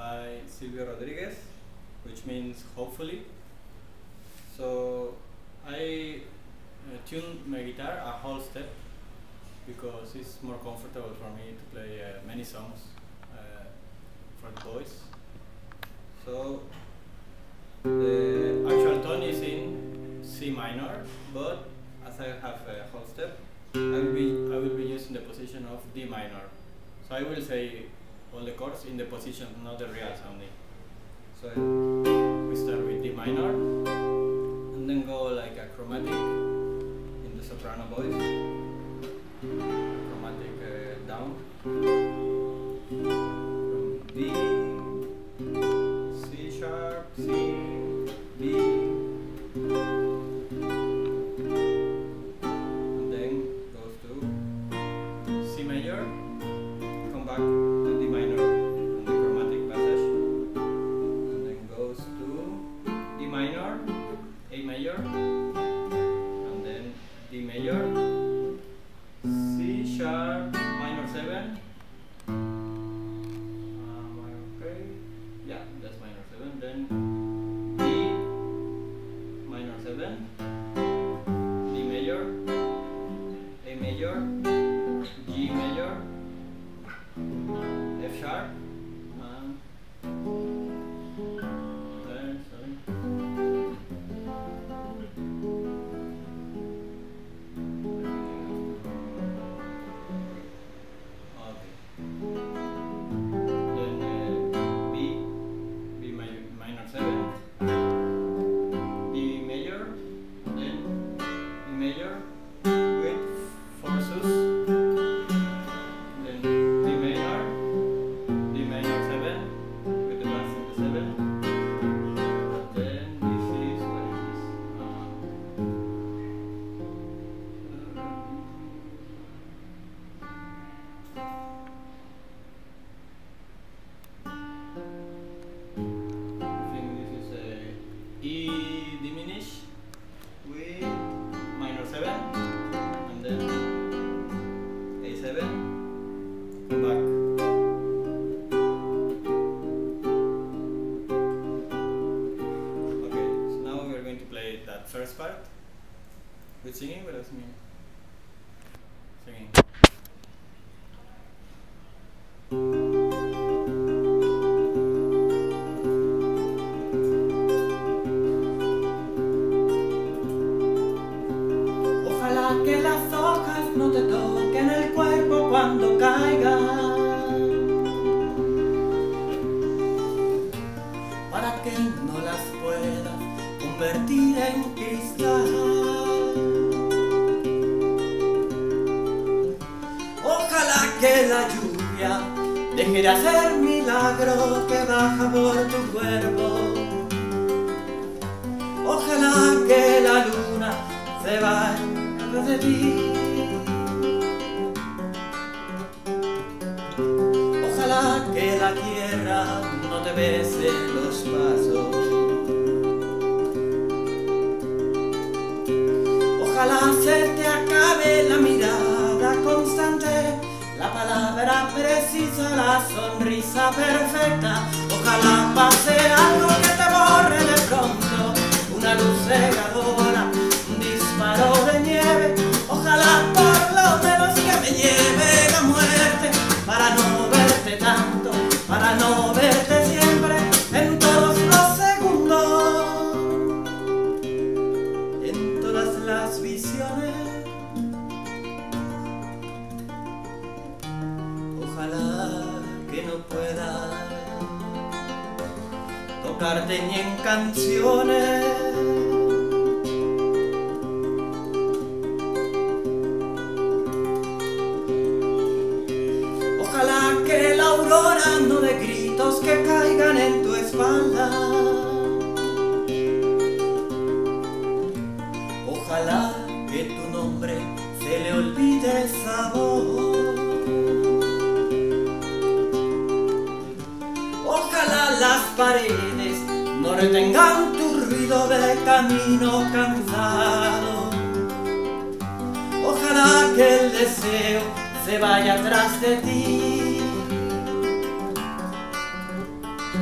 by Silvio Rodriguez, which means hopefully. So I tuned my guitar a whole step because it's more comfortable for me to play many songs for the voice. So the actual tone is in C minor, but as I have a whole step, I will be using the position of D minor. So I will say all the chords in the position, not the real sounding. So we start with D minor, and then go like a chromatic in the soprano voice, chromatic down, from D, C sharp, C, D, and then goes to C major, come back to D minor in the chromatic passage, and then goes to D minor, A major, and then D major, C sharp, minor 7, okay, yeah, that's minor 7, then D, minor 7, D major, A major, G major, F sharp, and first part with singing, but that's me singing. Ojalá que las hojas no te toquen el cuerpo cuando caigan, para que no las puedas convertir en cristal. Ojalá que la lluvia deje de hacer milagro que baja por tu cuerpo. Ojalá que la luna se vaya de ti. Ojalá que la tierra no te bese los pasos. Ojalá se te acabe la mirada constante, la palabra precisa, la sonrisa perfecta. Ojalá pase algo que te borre de pronto, una luz cegadora, un disparo de nieve. Ojalá por lo menos que me lleve la muerte, para no verte tanto, para no verte siempre, en todos los segundos, en todas las visiones. Ojalá que no pueda tocarte ni en canciones. Ojalá que la aurora no dé gritos que caigan en tu espalda. Ojalá que tu nombre se le olvide el sabor. Ojalá las paredes no retengan tu ruido de camino cansado. Ojalá que el deseo se vaya atrás de ti.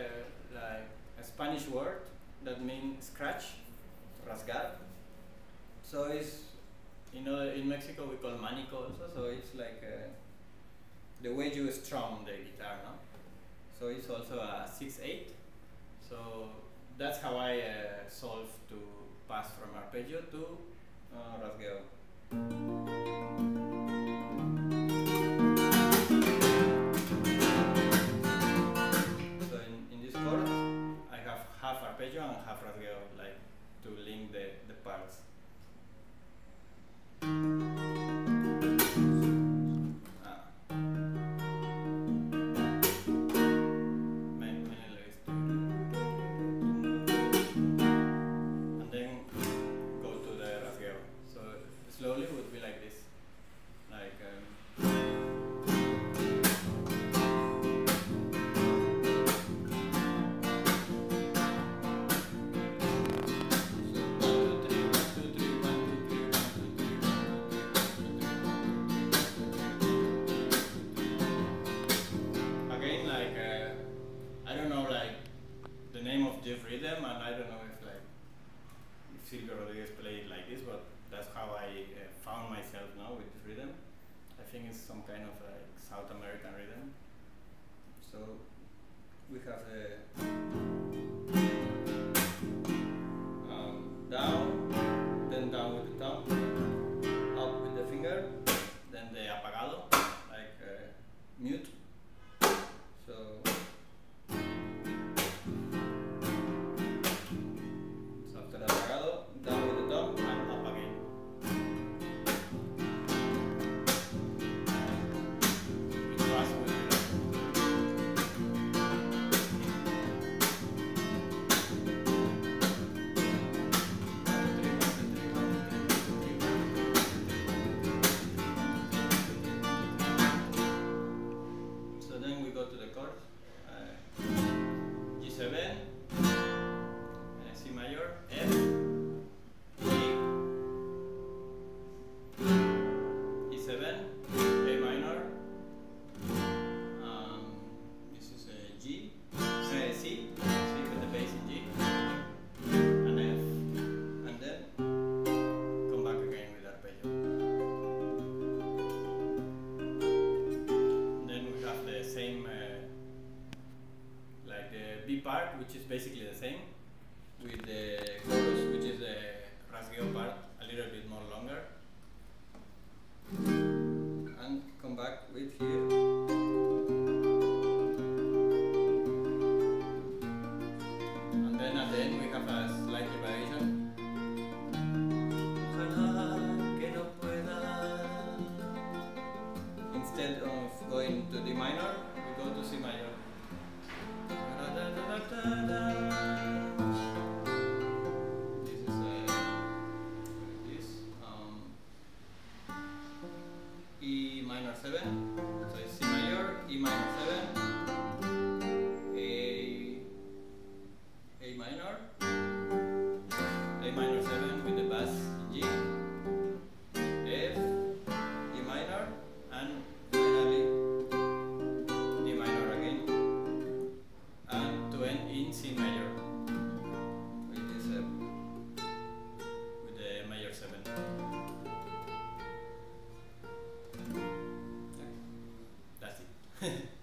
like a Spanish word that means scratch, rasgar. So it's, you know, in Mexico we call manico also, so it's like the way you strum the guitar, no? So it's also a 6/8. So that's how I solve to pass from arpeggio to rasgueo. So in this chord, I have half arpeggio and half rasgueo, like to link the parts. And then go to the rasgueo. So slowly would be like this, like. Again, like I don't know, like the name of this rhythm, and I don't know if like if Silvio Rodriguez played like this, but that's how I found myself now with this rhythm. I think it's some kind of like South American rhythm. So we have the down, then down with the thumb, up with the finger, then the apagado, like mute. So which is basically the same, with the chorus, which is the rasgueo part, a little bit more longer. And come back with here. And then at the end we have a slight variation. Ojalá que no pueda. Instead of going to D minor, we go to C major. This is E minor 7, so it's C major, E minor 7, A minor, A minor 7 with the bass in G, F, E minor, and finally D minor again, and to end in C major with this with the major 7. That's it.